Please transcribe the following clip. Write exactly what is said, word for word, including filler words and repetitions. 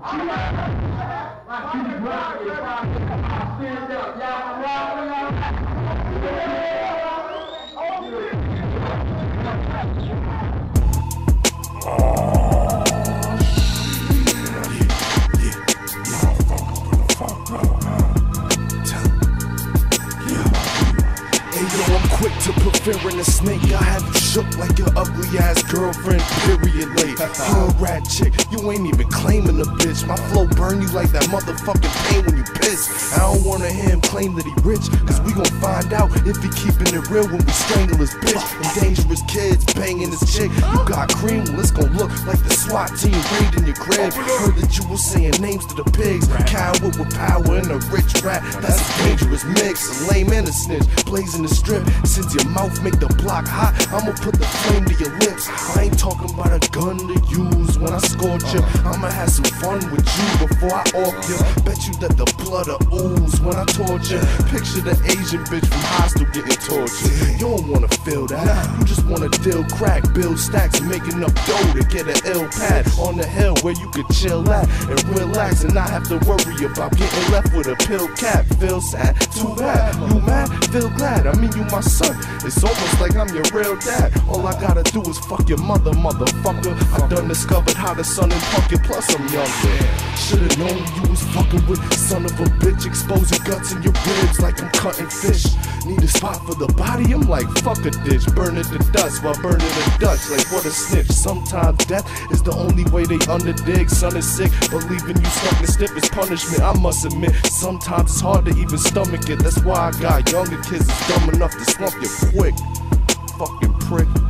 Quick to put fear in a snake, I have you shook like your ugly ass girlfriend, period late. Hood rat chick, you ain't even claiming a bitch. My flow burn you like that motherfucking pain when you piss. I don't wanna hear him claim that he rich, cause we gon' find out if he keeping it real when we strangle his bitch. And dangerous kids banging his chick. You got cream, well it's gon' look like the SWAT team raiding your crib. Heard that you was saying names to the pigs. Coward with power and a rich rat, that's a dangerous mix. A lame and a snitch, blazing the strip. Since your mouth make the block hot, I'ma put the flame to your lips. I ain't talking about a gun to use when I scorch you. I'ma have some fun with you before I off you. Bet you that the blood will ooze when I torture. Picture the Asian bitch from Hostel getting tortured. You don't wanna feel that. You just wanna deal crack, build stacks, and make enough dough to get an ill pad on the hill where you could chill at and relax and not have to worry about getting left with a pill cap. Feel sad? Too bad. You mad? Feel glad. I mean you my son. It's almost like I'm your real dad. All I gotta do is fuck your mother, motherfucker. I done discovered how the sun and punk it, plus I'm younger. Should've known you was fucking with son of a bitch. Expose your guts and your ribs like I'm cutting fish. Need a spot for the body? I'm like, fuck a ditch. Burn it to dust while burning the Dutch. Like what a snitch. Sometimes death is the only way they underdig. Son is sick, believing you stuck and stiff is punishment. I must admit, sometimes it's hard to even stomach it. That's why I got younger kids that's dumb enough to slump you quick. Fucking prick.